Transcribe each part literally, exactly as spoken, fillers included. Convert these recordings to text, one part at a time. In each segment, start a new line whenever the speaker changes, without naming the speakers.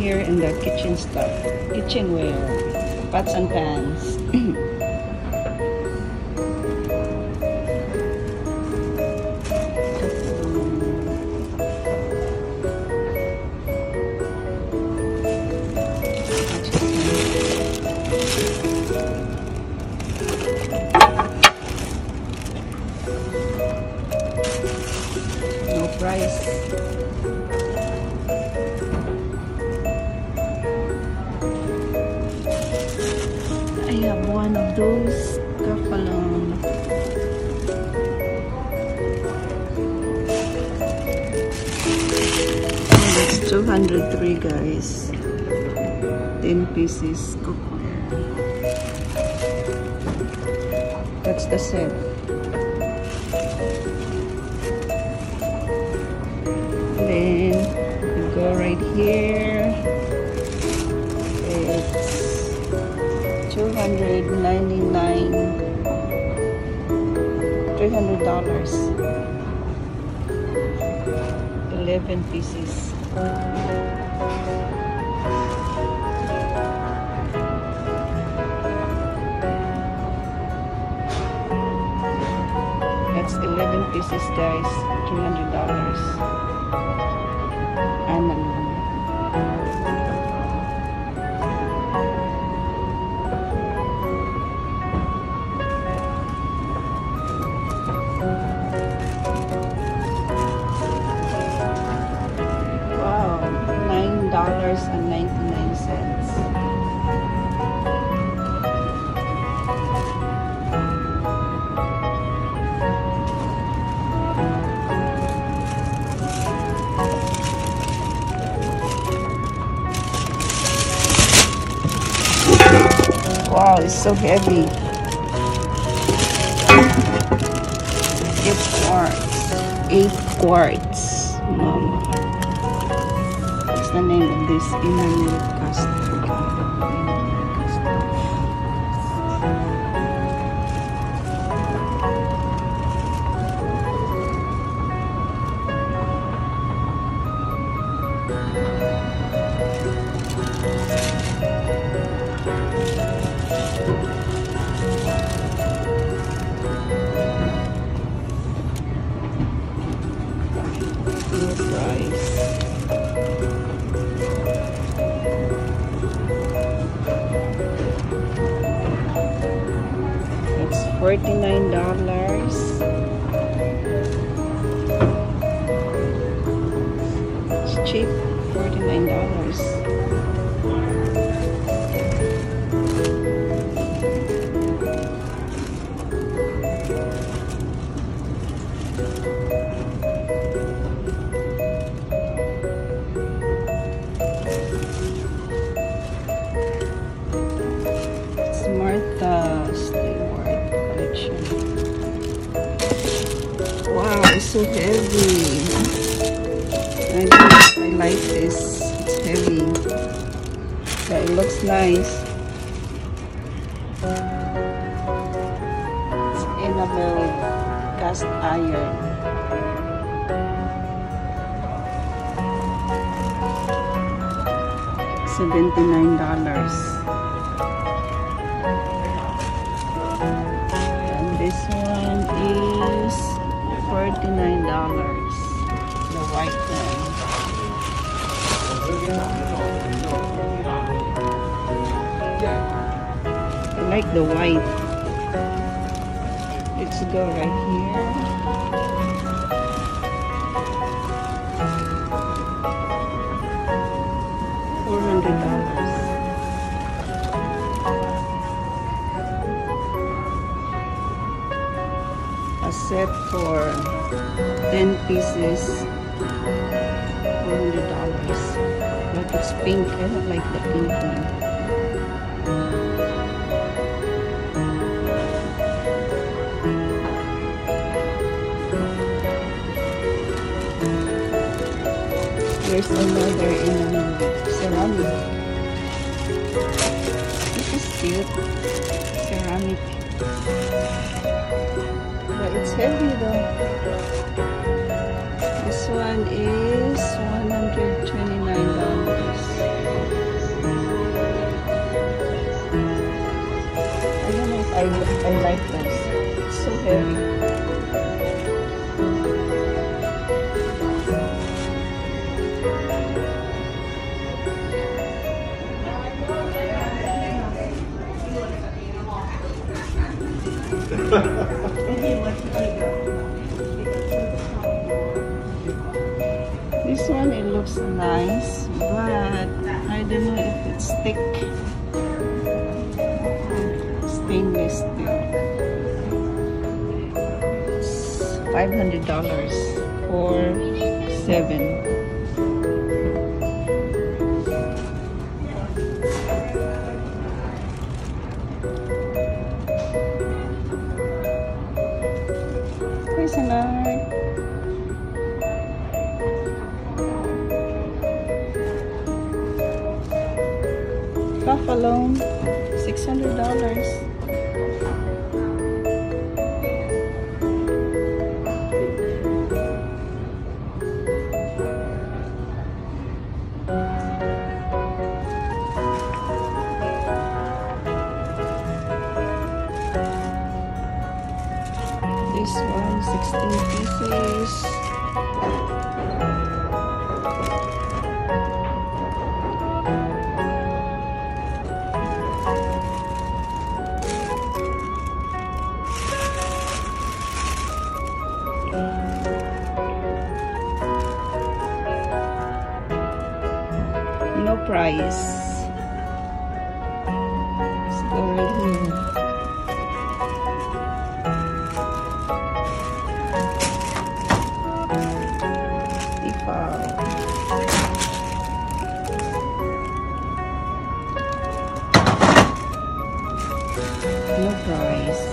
here in the kitchen stuff, kitchenware, pots and pans. No price. I have one of those kafalong. Oh, that's two hundred three, guys. ten pieces cookware. That's the set. Then you go right here. It's two hundred ninety-nine, three hundred dollars. Eleven pieces. That's eleven pieces, guys. Three hundred dollars. Wow, nine dollars and ninety-nine cents. Wow, it's so heavy. Eight quarts. Eight quarts. Mama. What's the name of this? Inner milk custard. forty-nine dollars. It's cheap. forty-nine dollars. Wow, it's so heavy. I, I like this. It's heavy. But it looks nice. It's enamel cast iron. seventy-nine dollars. This one is forty-nine dollars. The white one. I like the white. Let's go right here. four hundred dollars. Set for ten pieces, four hundred dollars. But it's pink. I don't like the pink one. There's another in ceramic. This is cute. Ceramic. But it's heavy though. This one is one hundred twenty-nine dollars. I, I like those. It's so heavy. This one, it looks nice, but I don't know if it's thick. Stainless steel. It's five hundred dollars for seven. There's another. Buffalo, six hundred dollars. This one, sixteen pieces. No price. Let's go right here. No price.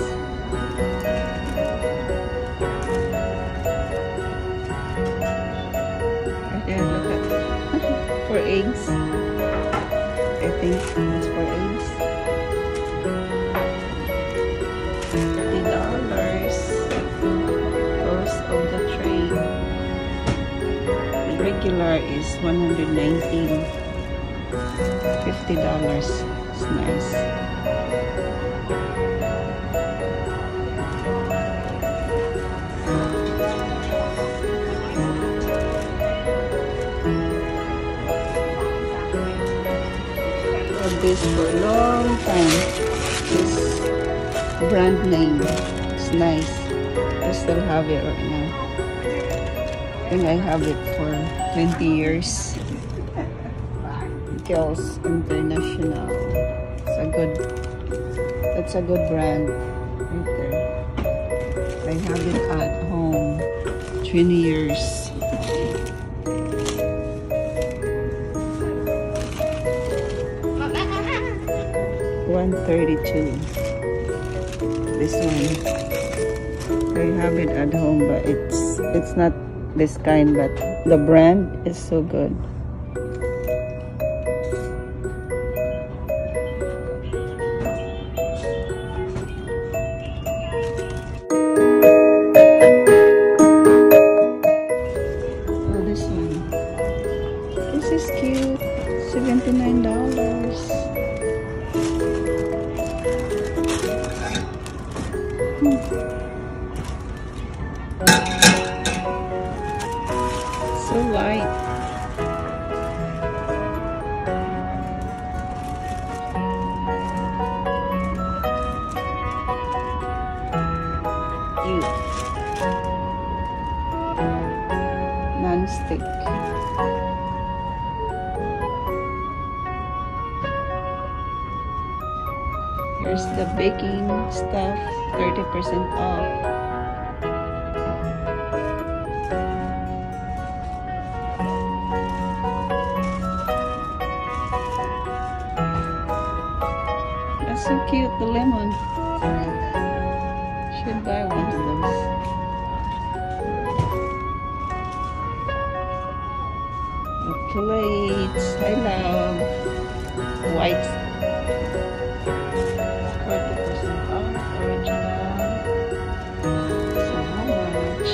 Okay, look at for eggs. I think it's for eggs. Fifty dollars. Cost of the tray. Regular is one hundred nineteen. Fifty dollars. It's nice. This for a long time. This brand name. It's nice. I still have it right now. I think I have it for twenty years. Kiehl's International. It's a good, that's a good brand right there. I have it at home twenty years. one thirty-two. This one. I have it at home, but it's it's not this kind, but the brand is so good. Oh, this one. This is cute. seventy-nine dollars. So light. Cute. Non-stick. Here's the baking stuff, thirty percent off. That's so cute, the lemon. Should buy one of those. The plates, I love white. forty percent off, original. So how much?